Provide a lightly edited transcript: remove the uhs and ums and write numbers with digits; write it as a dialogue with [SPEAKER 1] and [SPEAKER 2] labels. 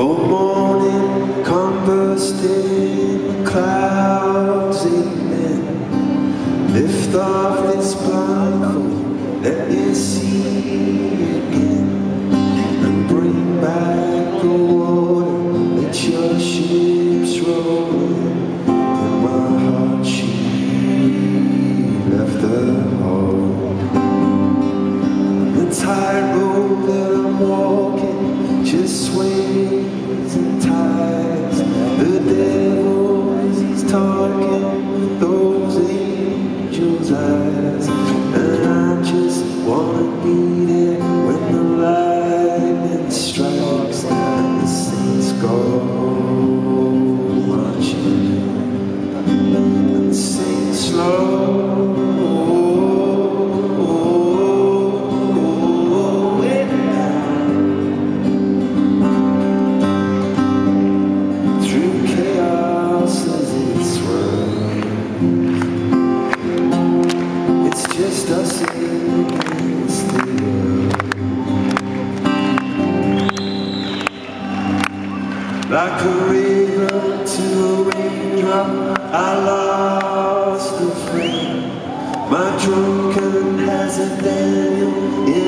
[SPEAKER 1] morning conversed in clouds amen. Lift off this blindfold, let me see again, and bring back the water, let your ships roll in. And my heart, she left the home. The tightrope that I'm walking just sways and ties. The devil, he's talking with those angels' eyes. And I just wanna be there when the lightning strikes and the saints go marching and sing slow. Just us against the world. Like a river to a raindrop, I lost a friend. My drunken has a Daniel